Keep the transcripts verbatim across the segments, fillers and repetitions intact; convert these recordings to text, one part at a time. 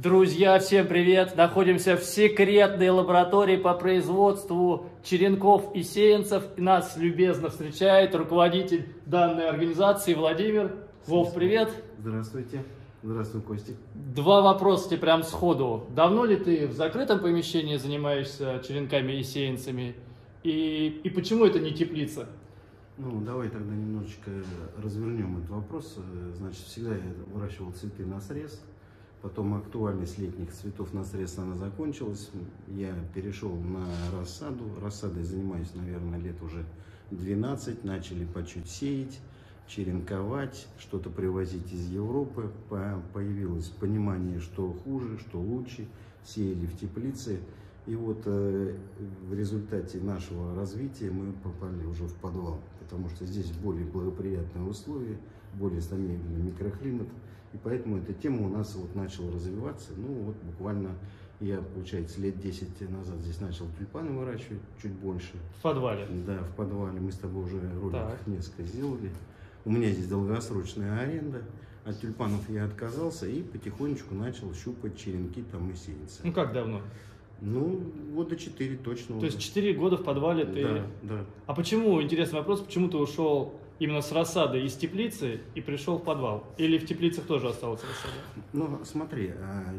Друзья, всем привет! Находимся в секретной лаборатории по производству черенков и сеянцев. И нас любезно встречает руководитель данной организации Владимир. Вов, привет! Здравствуйте. Здравствуй, Костик. Два вопроса тебе прям сходу. Давно ли ты в закрытом помещении занимаешься черенками и сеянцами? И, и почему это не теплица? Ну, давай тогда немножечко развернем этот вопрос. Значит, всегда я выращивал цветы на срез. Потом актуальность летних цветов на срез она закончилась. Я перешел на рассаду. Рассадой занимаюсь, наверное, лет уже двенадцать. Начали по чуть сеять, черенковать, что-то привозить из Европы. Появилось понимание, что хуже, что лучше. Сеяли в теплице. И вот э, в результате нашего развития мы попали уже в подвал. Потому что здесь более благоприятные условия, более стабильный микроклимат. И поэтому эта тема у нас вот начала развиваться. Ну вот буквально я, получается, лет десять назад здесь начал тюльпаны выращивать, чуть больше. В подвале? Да, в подвале. Мы с тобой уже роликов Так. несколько сделали. У меня здесь долгосрочная аренда. От тюльпанов я отказался и потихонечку начал щупать черенки там и сеянцы. Ну как давно? Ну, года четыре точно. То уже. есть четыре года в подвале ты... Да, да. А почему, интересный вопрос, почему ты ушел именно с рассады из теплицы и пришел в подвал? Или в теплицах тоже осталась рассада? Ну, смотри,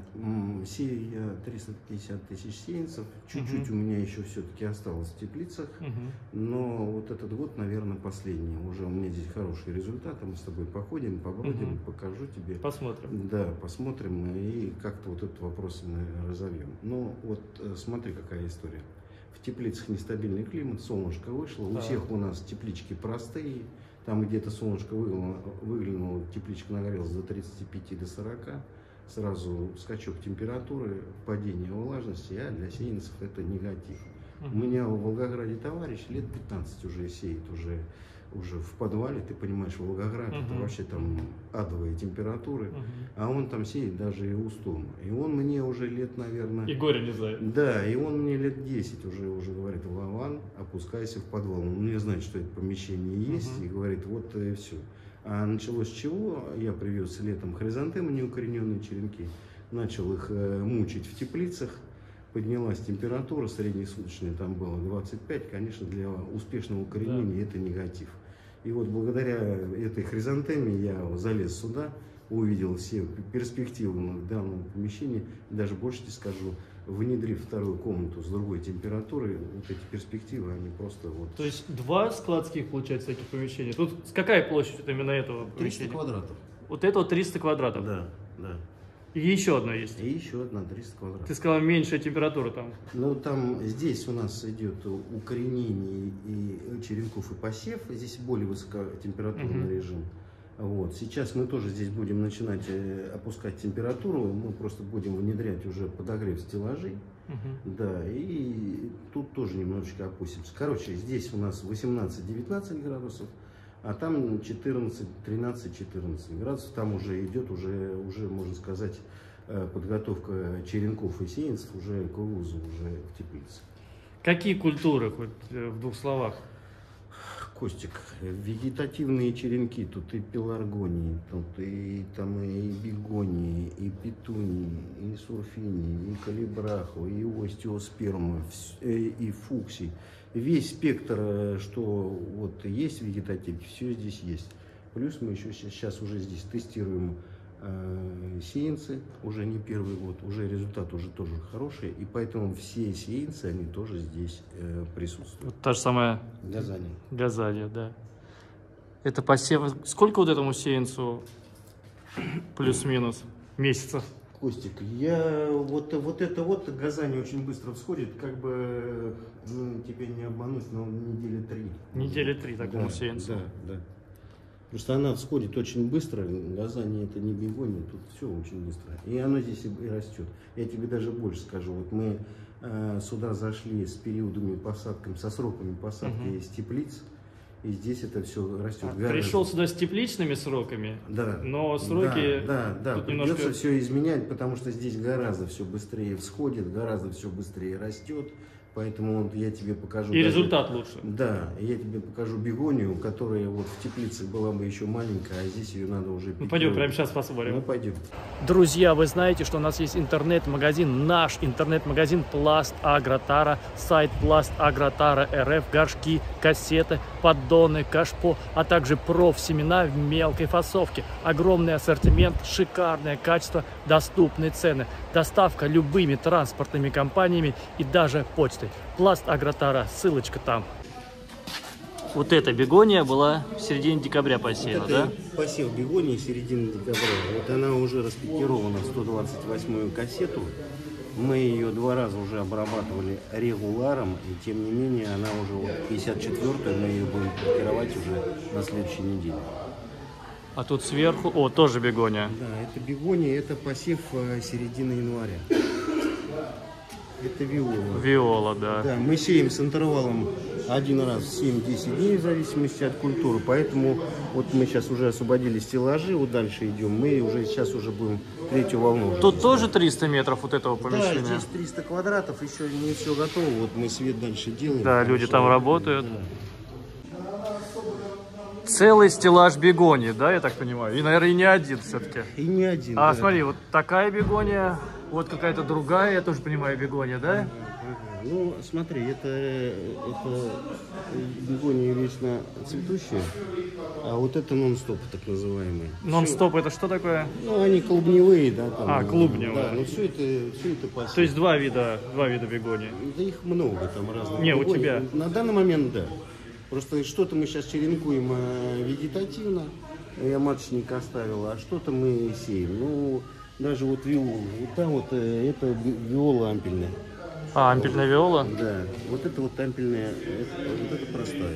сею я триста пятьдесят тысяч сеянцев, чуть-чуть Угу. у меня еще все-таки осталось в теплицах, Угу. но вот этот год, наверное, последний. Уже у меня здесь хорошие результаты, мы с тобой походим, побродим, Угу. покажу тебе. Посмотрим. Да, посмотрим и как-то вот этот вопрос мы разовьем. Ну, вот смотри, какая история. В теплицах нестабильный климат, солнышко вышло, у Так. всех у нас теплички простые. Там где-то солнышко выглянуло, выглянуло, тепличка нагрелась до тридцати пяти до сорока. Сразу скачок температуры, падение влажности, а для сеянцев это негатив. Угу. У меня в Волгограде товарищ лет пятнадцать уже сеет, уже, уже в подвале, ты понимаешь, Волгоград, Угу. это вообще там адовые температуры, Угу. а он там сеет даже и устом. И он мне уже лет, наверное... И горе не знает. Да, и он мне лет десять уже, уже говорит: Вован, опускайся в подвал. Он не знает, что это помещение есть, uh-huh. и говорит: вот и все. А началось с чего? Я привез летом хризантемы, неукорененные черенки, начал их э, мучить в теплицах, поднялась температура, среднесуточная там было двадцать пять, конечно, для успешного укоренения да. это негатив. И вот благодаря этой хризантеме я залез сюда, увидел все перспективы данного помещения, даже больше тебе скажу, внедрив вторую комнату с другой температурой, вот эти перспективы, они просто вот... То есть два складских, получается, таких помещения. Тут какая площадь вот именно этого триста помещения? квадратов. Вот это вот триста квадратов? Да, да. И еще одно есть? И еще одна триста квадратов. Ты сказал, меньшая температура там? Ну, там, здесь у нас идет укоренение и черенков и посев, здесь более высокотемпературный uh-huh. режим. Вот. Сейчас мы тоже здесь будем начинать э, опускать температуру, мы просто будем внедрять уже подогрев стеллажей, uh-huh. да, и тут тоже немножечко опустимся. Короче, здесь у нас восемнадцать-девятнадцать градусов, а там четырнадцать, тринадцать, четырнадцать градусов, там уже идет, уже, уже можно сказать, подготовка черенков и сеянцев уже к вывозу уже в теплице. Какие культуры, хоть в двух словах? Костик, вегетативные черенки, тут и пеларгонии, тут и, там, и бегонии, и петунии, и сурфинии, и калибраху, и остеоспермы, и фуксий. Весь спектр, что вот есть в вегетативе, все здесь есть. Плюс мы еще сейчас уже здесь тестируем э, сеянцы, уже не первый год, уже результат уже тоже хороший, и поэтому все сеянцы, они тоже здесь э, присутствуют. Вот та же самая Газания. Газания, да. Это посев. Сколько вот этому сеянцу плюс-минус месяцев? Костик, я вот, вот это вот газание очень быстро всходит, как бы, ну, тебе не обмануть, но недели три. Недели три такому да, сеянцу. Да, да. Потому что она всходит очень быстро, газание это не бегония, тут все очень быстро. И оно здесь и растет. Я тебе даже больше скажу, вот мы э, сюда зашли с периодами посадками, со сроками посадки угу. из теплиц. И здесь это все растет. А, пришел сюда с тепличными сроками, да, но сроки да, да, да. тут Придется немножко... все изменять, потому что здесь гораздо все быстрее всходит, гораздо все быстрее растет, Поэтому вот я тебе покажу. И даже, результат лучше. Да, я тебе покажу бегонию, которая вот в теплице была бы еще маленькая, а здесь ее надо уже... Ну пойдем прямо сейчас посмотрим. Ну пойдем. Друзья, вы знаете, что у нас есть интернет-магазин, наш интернет-магазин Пласт Агротара, сайт Пласт Агротара РФ, горшки, кассеты, поддоны, кашпо, а также профсемена в мелкой фасовке. Огромный ассортимент, шикарное качество, доступные цены, доставка любыми транспортными компаниями и даже почтой. Пласт Агротара, ссылочка там. Вот эта бегония была в середине декабря посеяна, вот да? Посев бегонии середины декабря. Вот она уже распикирована в сто двадцать восьмую кассету. Мы ее два раза уже обрабатывали регуляром, и тем не менее она уже вот пятьдесят четвёртую мы ее будем пикировать уже на следующей неделе. А тут сверху, о, тоже бегония. Да, это бегония, это посев середины января. Это виола. Виола, да. Да, мы сеем с интервалом один раз в семь-десять дней, в зависимости от культуры. Поэтому вот мы сейчас уже освободили стеллажи, вот дальше идем. Мы уже сейчас уже будем третью волну. Тут тоже триста метров вот этого помещения? Да, здесь триста квадратов, еще не все готово. Вот мы свет дальше делаем. Да, люди там работают. Да. Целый стеллаж бегонии, да, я так понимаю? И, наверное, и не один все-таки. И не один. А да. смотри, вот такая бегония, вот какая-то другая, я тоже понимаю, бегония, да? Ага. Ну, смотри, это, это бегония вечно цветущая, а вот это нон-стоп, так называемый. Нон-стоп это что такое? Ну, они клубневые, да. Там, А, клубневые. Да, ну все это, все это посев. То есть два вида, два вида бегонии? Да их много там разных. Не, бегоний. у тебя? На данный момент, да. Просто что-то мы сейчас черенкуем э, вегетативно, я маточник оставил, а что-то мы сеем. Ну, даже вот виола, вот там вот, э, это виола ампельная. А, ампельная виола? Да, вот это вот ампельная, это, вот это простая.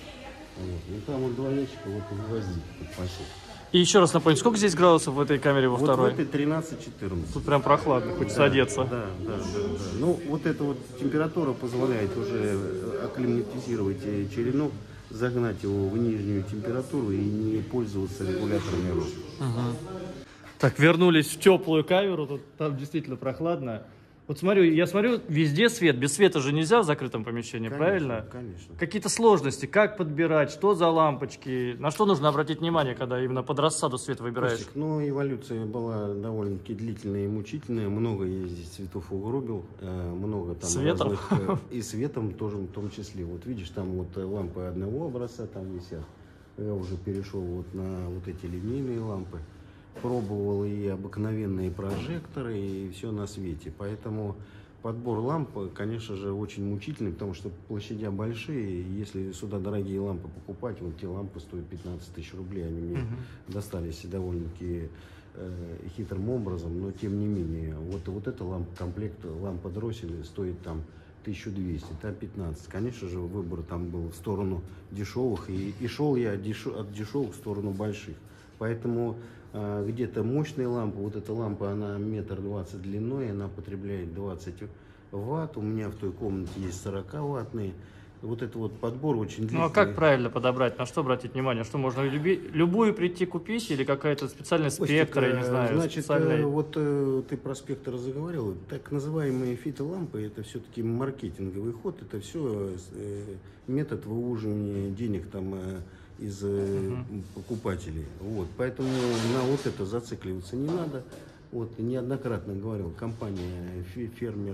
Вот. Ну там вот два ящика, вот гвозди под посев. И еще раз напомню, сколько здесь градусов в этой камере во вот второй? в этой тринадцать-четырнадцать. Тут прям прохладно, хоть да, садиться. Да, да, да, да. Ну вот эта вот температура позволяет уже акклиматизировать черенок, загнать его в нижнюю температуру и не пользоваться регуляторами роста. Угу. Так, вернулись в теплую камеру, тут там действительно прохладно. Вот смотрю, я смотрю, везде свет. Без света же нельзя в закрытом помещении, Конечно, правильно? Конечно. Какие-то сложности, как подбирать, что за лампочки, на что нужно обратить внимание, когда именно под рассаду свет выбираешь? Костик, ну, эволюция была довольно-таки длительная и мучительная. Много я здесь цветов угробил, много там светом? разных, и светом тоже в том числе. Вот видишь, там вот лампы одного образца там висят. Я уже перешел вот на вот эти линейные лампы. Пробовал и обыкновенные прожекторы, и все на свете. Поэтому подбор ламп, конечно же, очень мучительный, потому что площадя большие. Если сюда дорогие лампы покупать, вот те лампы стоят пятнадцать тысяч рублей. Они мне uh-huh. достались довольно-таки э, хитрым образом, но тем не менее. Вот, вот эта лампа, комплект лампа дроссель стоит там тысячу двести, там пятнадцать. Конечно же, выбор там был в сторону дешевых, и, и шел я от, дешев, от дешевых в сторону больших. Поэтому э, где-то мощные лампы, вот эта лампа, она метр двадцать длиной, она потребляет двадцать ватт. У меня в той комнате есть сорок-ваттные. Вот это вот подбор очень длинный. Ну а как правильно подобрать? На что обратить внимание? Что можно люби... любую прийти купить или какая-то специальная спектр, я не знаю, Значит, специальный... вот ты про спектр заговорил. Так называемые фитолампы, это все-таки маркетинговый ход, это все метод выуживания денег там из uh-huh. покупателей. Вот. Поэтому на вот это зацикливаться не надо. Вот, неоднократно говорил, компания фермер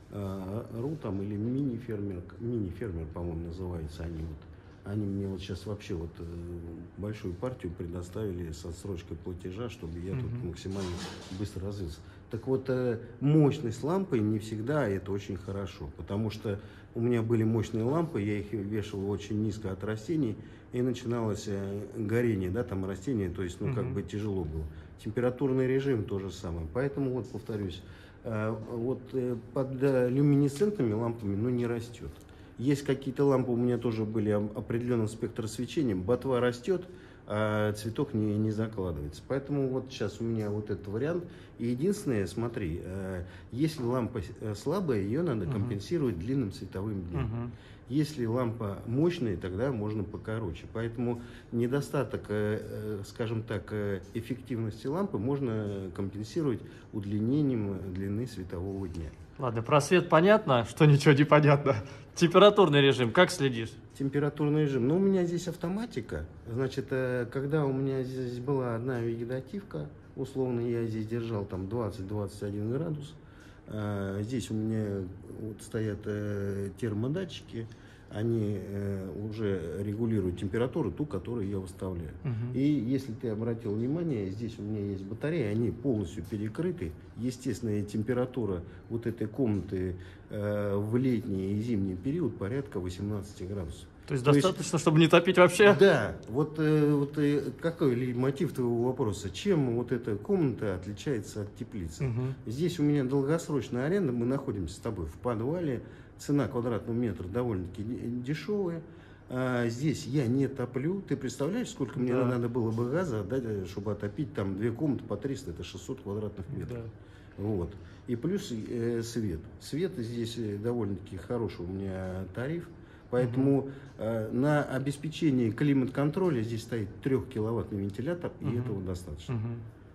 Ру там или мини-фермер, мини-фермер, по-моему, называются они вот. Они мне вот сейчас вообще вот большую партию предоставили с отсрочкой платежа, чтобы я uh-huh. тут максимально быстро развился. Так вот, мощность лампы не всегда это очень хорошо, потому что у меня были мощные лампы, я их вешал очень низко от растений, и начиналось горение, да, там растения, то есть, ну, uh-huh. как бы тяжело было. Температурный режим то же самое. Поэтому, вот, повторюсь, вот под люминесцентными лампами, ну, не растет. Есть какие-то лампы, у меня тоже были определенным спектросвечением, ботва растет, а цветок не, не закладывается. Поэтому вот сейчас у меня вот этот вариант. И единственное, смотри, если лампа слабая, ее надо uh-huh. компенсировать длинным световым днем. Uh-huh. Если лампа мощная, тогда можно покороче. Поэтому недостаток, скажем так, эффективности лампы можно компенсировать удлинением длины светового дня. Ладно, про свет понятно, что ничего не понятно. Температурный режим, как следишь? Температурный режим. Ну, у меня здесь автоматика. Значит, когда у меня здесь была одна вегетативка, условно я здесь держал там двадцать-двадцать один градус. Здесь у меня вот стоят термодатчики. Они уже регулируют температуру, ту, которую я выставляю. Uh-huh. И если ты обратил внимание, здесь у меня есть батареи, они полностью перекрыты. Естественная температура вот этой комнаты э, в летний и зимний период порядка восемнадцати градусов. То есть То достаточно, есть, чтобы не топить вообще? Да. Вот, э, вот э, какой мотив твоего вопроса? Чем вот эта комната отличается от теплицы? Uh-huh. Здесь у меня долгосрочная аренда, мы находимся с тобой в подвале. Цена квадратного метра довольно-таки дешевая. А здесь я не топлю. Ты представляешь, сколько да. мне надо было бы газа отдать, чтобы отопить там две комнаты по триста, это шестьсот квадратных метров. Да. Вот. И плюс э, свет. Свет здесь довольно-таки хороший у меня тариф. Поэтому угу. э, на обеспечение климат-контроля здесь стоит трехкиловаттный вентилятор, угу. и этого достаточно. Угу.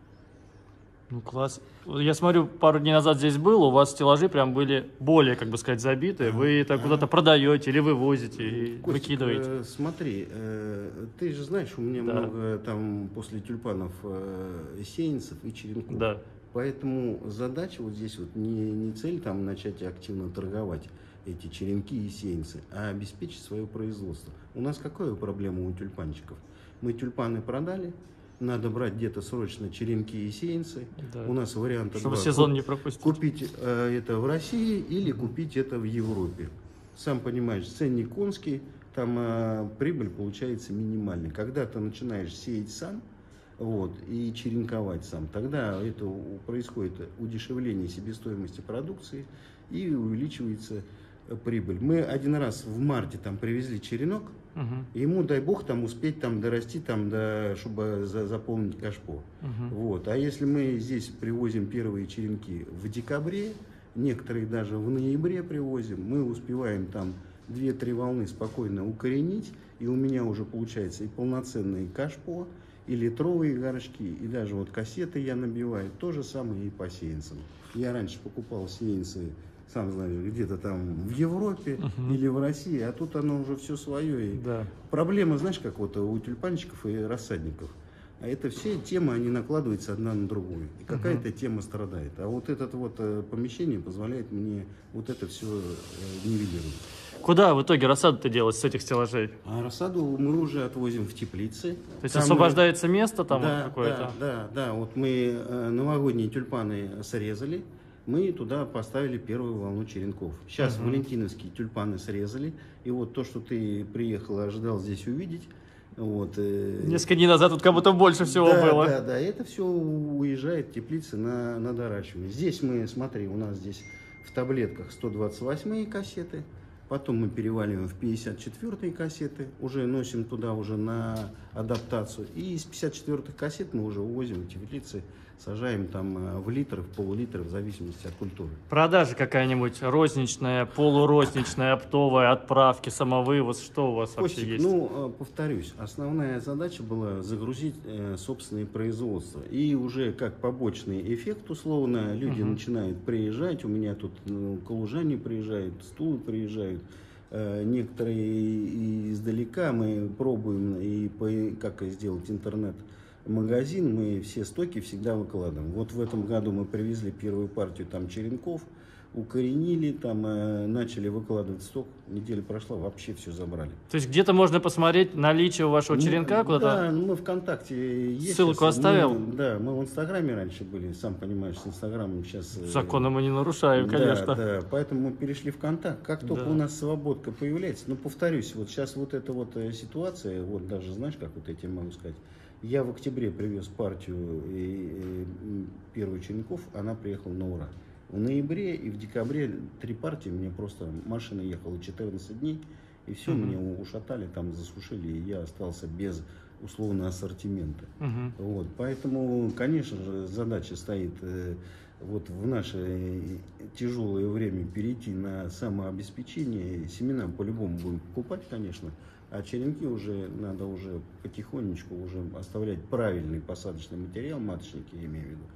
Ну, класс. Я смотрю, пару дней назад здесь был, у вас стеллажи прям были более, как бы сказать, забиты. Вы это куда-то продаете или вывозите и Костик, выкидываете? Э, смотри, э, ты же знаешь, у меня да. много там после тюльпанов э, сеянцев и черенков. Да. Поэтому задача вот здесь вот не, не цель там начать активно торговать эти черенки и сеянцы, а обеспечить свое производство. У нас какая проблема у тюльпанчиков? Мы тюльпаны продали. Надо брать где-то срочно черенки и сеянцы. Да. У нас варианты чтобы два. сезон не пропустить. Купить э, это в России или купить это в Европе. Сам понимаешь, ценник конский, там э, прибыль получается минимальная. Когда ты начинаешь сеять сам вот, и черенковать сам, тогда это происходит удешевление себестоимости продукции и увеличивается прибыль. Мы один раз в марте там привезли черенок, угу. ему, дай бог, там успеть там дорасти, там, до, чтобы за, заполнить кашпо. Угу. Вот. А если мы здесь привозим первые черенки в декабре, некоторые даже в ноябре привозим, мы успеваем там две-три волны спокойно укоренить, и у меня уже получается и полноценные кашпо, и литровые горшки, и даже вот кассеты я набиваю. То же самое и по сеянцам. Я раньше покупал сеянцы, сам знаешь, где-то там в Европе uh-huh. или в России, а тут оно уже все свое. И да. Проблема, знаешь, как вот у тюльпанчиков и рассадников. А это все темы, они накладываются одна на другую. И какая-то uh-huh. тема страдает. А вот это вот помещение позволяет мне вот это все нивелировать. Куда в итоге рассаду-то делать с этих стеллажей? А рассаду мы уже отвозим в теплицы. То есть там освобождается мы... место там да, вот какое-то? Да, да, да. Вот мы новогодние тюльпаны срезали. Мы туда поставили первую волну черенков. Сейчас uh-huh. валентиновские тюльпаны срезали. И вот то, что ты приехал и ожидал здесь увидеть. Вот, несколько дней назад тут как будто больше всего да, было. Да, да, это все уезжает в теплицы на, на доращивание. Здесь мы, смотри, у нас здесь в таблетках сто двадцать восьмые кассеты. Потом мы переваливаем в пятьдесят четвёртые кассеты, уже носим туда уже на адаптацию. И из пятьдесят четвёртых кассет мы уже увозим в теплицы, сажаем там в литр, в пол-литра, в зависимости от культуры. Продажа какая-нибудь розничная, полурозничная, оптовая, отправки, самовывоз, что у вас Костик, вообще есть? Ну, повторюсь, основная задача была загрузить э, собственные производства. И уже как побочный эффект, условно, люди uh-huh. начинают приезжать. У меня тут ну, калужане приезжают, стулы приезжают. Э, некоторые издалека мы пробуем, и по, как сделать интернет-магазин, мы все стоки всегда выкладываем. Вот в этом году мы привезли первую партию там черенков, укоренили, там э, начали выкладывать сток, неделя прошла, вообще все забрали. То есть где-то можно посмотреть наличие вашего черенка ну, куда-то? Да, мы ВКонтакте есть. Ссылку сейчас. оставил? Мы, да, мы в Инстаграме раньше были, сам понимаешь, с Инстаграмом сейчас... Законы мы не нарушаем, конечно. Да, да, поэтому мы перешли в ВКонтакт. Как только да. у нас свободка появляется, ну, повторюсь, вот сейчас вот эта вот ситуация, вот даже, знаешь, как вот я тебе могу сказать, я в октябре привез партию и, и, первую черенков, она приехала на ура. В ноябре и в декабре три партии, мне просто машина ехала четырнадцать дней, и все, uh-huh. меня ушатали, там засушили, и я остался без условного ассортимента. Uh-huh. Вот, поэтому, конечно же, задача стоит э, вот в наше тяжелое время перейти на самообеспечение. Семена по-любому будем покупать, конечно, а черенки уже надо уже потихонечку уже оставлять правильный посадочный материал, маточники, я имею в виду.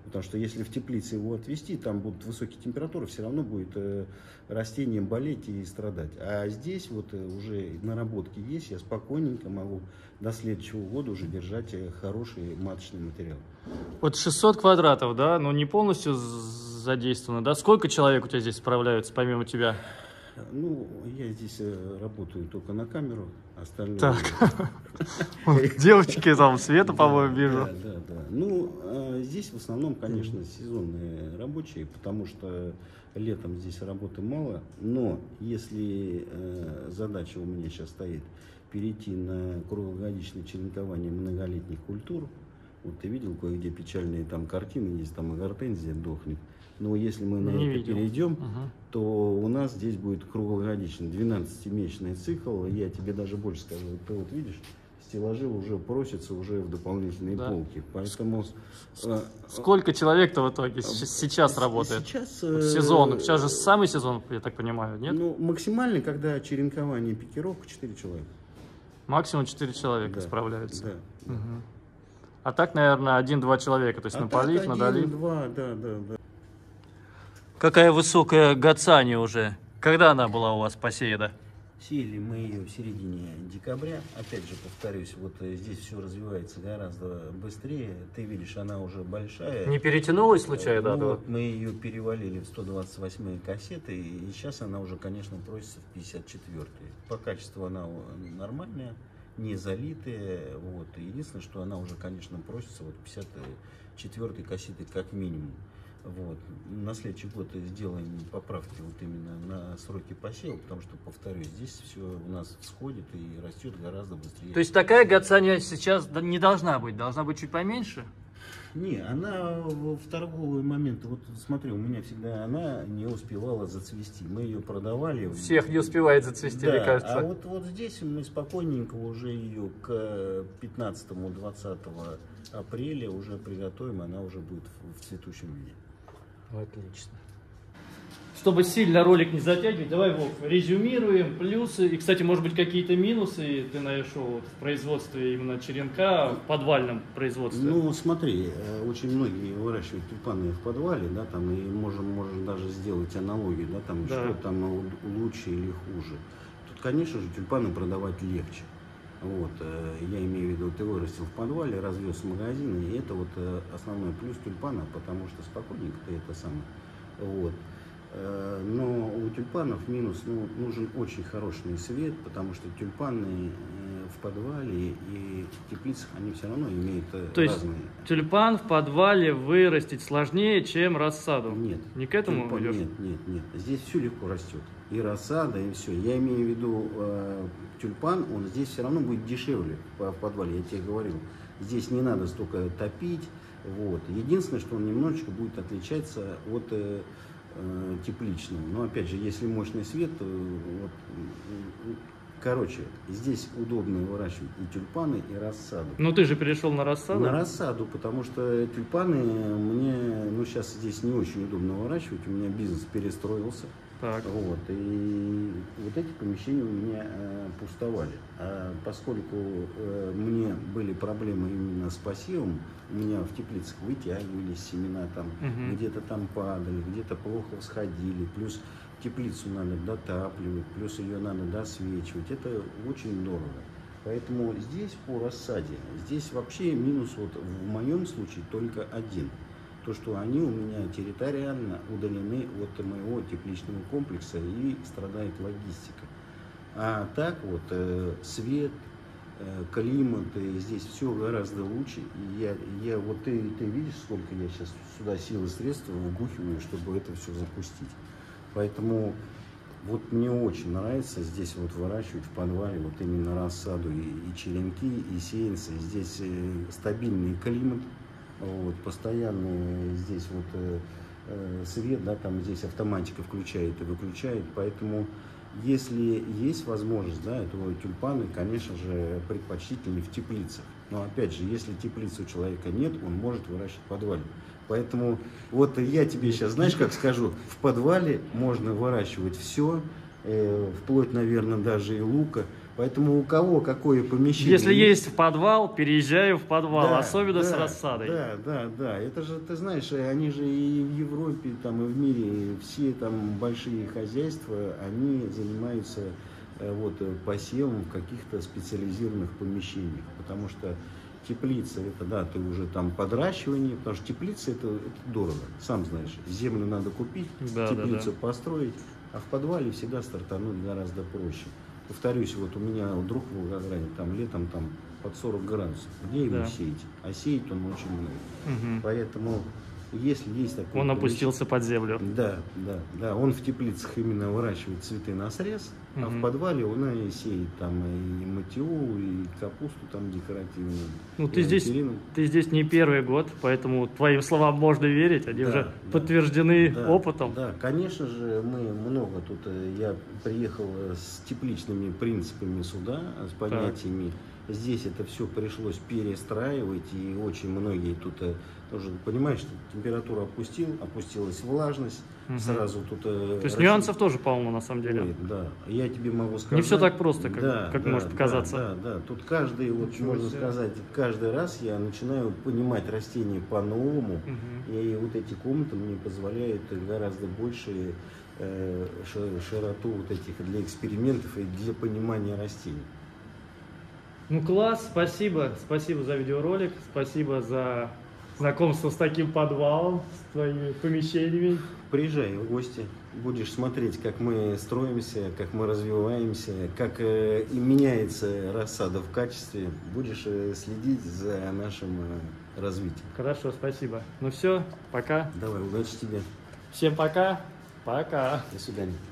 Потому что если в теплице его отвести, там будут высокие температуры, все равно будет э, растение болеть и страдать. А здесь вот э, уже наработки есть, я спокойненько могу до следующего года уже держать э, хороший маточный материал. Вот шестьсот квадратов, да, но не полностью задействовано, да? Сколько человек у тебя здесь справляются, помимо тебя? Ну, я здесь э, работаю только на камеру, остальное... Так, девочки, там, Света, по-моему, вижу. Да, да, да. Ну, здесь в основном, конечно, сезонные рабочие, потому что летом здесь работы мало, но если задача у меня сейчас стоит перейти на круглогодичное черенкование многолетних культур, вот ты видел кое-где печальные там картины, есть там и гортензия дохнет. Но если мы на Не это видел. перейдем, Угу. то у нас здесь будет круглогодичный двенадцатимесячный цикл. Я тебе даже больше скажу, ты вот видишь, стеллажи уже просятся уже в дополнительные да. полки. Поэтому сколько человек-то в итоге сейчас работает? Сейчас вот сезон. Сейчас же самый сезон, я так понимаю, нет? Ну, максимально, когда черенкование и пикировка, четыре человека. Максимум четыре человека да. справляются. Да, да. Угу. А так, наверное, один-два человека, то есть а на полив, на долив. Два, да, да, да. Какая высокая гацани уже. Когда она была у вас посеяна? Сеяли мы ее в середине декабря. Опять же, повторюсь, вот здесь все развивается гораздо быстрее. Ты видишь, она уже большая. Не перетянулась случайно? Ну, да, вот мы ее перевалили в сто двадцать восьмые кассеты, и сейчас она уже, конечно, просится в пятьдесят четвёртые. По качеству она нормальная, не залитая. Вот. Единственное, что она уже, конечно, просится вот пятьдесят четвёртые кассеты как минимум. Вот. На следующий год сделаем поправки вот именно на сроки посева, потому что, повторюсь, здесь все у нас всходит и растет гораздо быстрее. То есть такая гацания сейчас не должна быть, должна быть чуть поменьше? Не, она в торговый момент, вот смотри, у меня всегда она не успевала зацвести. Мы ее продавали. Всех не успевает зацвести, да, мне кажется. А вот, вот здесь мы спокойненько уже ее к пятнадцатому-двадцатому апреля уже приготовим, она уже будет в цветущем виде. Отлично. Чтобы сильно ролик не затягивать, давай, Вов, резюмируем плюсы. И, кстати, может быть, какие-то минусы ты нашел вот в производстве именно черенка, в подвальном производстве? Ну, смотри, очень многие выращивают тюльпаны в подвале, да, там, и можем, можем даже сделать аналогию, да, там, да. что там лучше или хуже. Тут, конечно же, тюльпаны продавать легче. Вот, я имею в виду, ты вырастил в подвале, развез в магазин, и это вот основной плюс тюльпана, потому что спокойненько ты это самое. Вот. Но у тюльпанов минус, ну, нужен очень хороший свет, потому что тюльпаны в подвале и в теплицах, они все равно имеют То разные. есть тюльпан в подвале вырастить сложнее, чем рассаду? Нет. Не к этому тюльпан, идешь? Нет, нет, нет. Здесь все легко растет. И рассада, и все. Я имею в виду э, тюльпан, он здесь все равно будет дешевле в подвале, я тебе говорил. Здесь не надо столько топить. Вот. Единственное, что он немножечко будет отличаться от э, э, тепличного. Но опять же, если мощный свет, то, вот, короче, здесь удобно выращивать и тюльпаны, и рассаду. Ну ты же перешел на рассаду? На рассаду, потому что тюльпаны мне, ну сейчас здесь не очень удобно выращивать, у меня бизнес перестроился. Так. Вот, и вот эти помещения у меня э, пустовали. А поскольку э, мне были проблемы именно с посевом, у меня в теплицах вытягивались семена, там, угу. где-то там падали, где-то плохо всходили, плюс теплицу надо дотапливать, плюс ее надо досвечивать. Это очень дорого. Поэтому здесь по рассаде, здесь вообще минус вот в моем случае только один. То, что они у меня территориально удалены от моего тепличного комплекса и страдает логистика. А так вот э, свет, э, климат, и здесь все гораздо лучше. И я, я вот ты, ты видишь, сколько я сейчас сюда сил и средств вбухиваю, чтобы это все запустить. Поэтому вот мне очень нравится здесь вот выращивать в подвале вот именно рассаду и, и черенки, и сеянцы. Здесь э, стабильный климат. Вот, постоянно здесь вот э, э, свет, да, там здесь автоматика включает и выключает, поэтому если есть возможность, да, то тюльпаны, конечно же, предпочтительнее в теплицах. Но опять же, если теплицы у человека нет, он может выращивать в подвале. Поэтому вот я тебе сейчас, знаешь, как скажу, в подвале можно выращивать все, э, вплоть, наверное, даже и лука. Поэтому у кого какое помещение... Если есть в подвал, переезжаю в подвал, Да, особенно да, с рассадой. Да, да, да. Это же, ты знаешь, они же и в Европе, там, и в мире, все там большие хозяйства, они занимаются вот посевом в каких-то специализированных помещениях. Потому что теплица, это, да, ты уже там подращивание, потому что теплица это, это дорого, сам знаешь. Землю надо купить, да, теплицу да, да. построить, а в подвале всегда стартануть гораздо проще. Повторюсь, вот у меня друг в Волгограде, там летом там под сорок градусов. Где его Да. сеять? А сеять он очень много. Угу. Поэтому, если есть такой... Он опустился под землю. Да, да, да. Он в теплицах именно выращивает цветы на срез, угу. а в подвале он и сеет там и матиолу, и капусту там декоративную. Ну, ты здесь, ты здесь не первый год, поэтому твоим словам можно верить, они да, уже да, подтверждены да, опытом. Да, конечно же, мы много тут, я приехал с тепличными принципами сюда, с понятиями. Так. Здесь это все пришлось перестраивать, и очень многие тут тоже, понимаешь, что температура опустил, опустилась влажность, угу. сразу тут... То есть нюансов тоже полно на самом деле. Ой, да, я тебе могу сказать... Не все так просто, как, да, как да, может показаться. Да, да, да, тут каждый, вот Ничего можно себе. сказать, каждый раз я начинаю понимать растения по-новому, угу. и вот эти комнаты мне позволяют гораздо больше э, широту вот этих для экспериментов и для понимания растений. Ну класс, спасибо, спасибо за видеоролик, спасибо за знакомство с таким подвалом, с твоими помещениями. Приезжай в гости, будешь смотреть, как мы строимся, как мы развиваемся, как э, и меняется рассада в качестве, будешь э, следить за нашим э, развитием. Хорошо, спасибо. Ну все, пока. Давай, удачи тебе. Всем пока, пока. До свидания.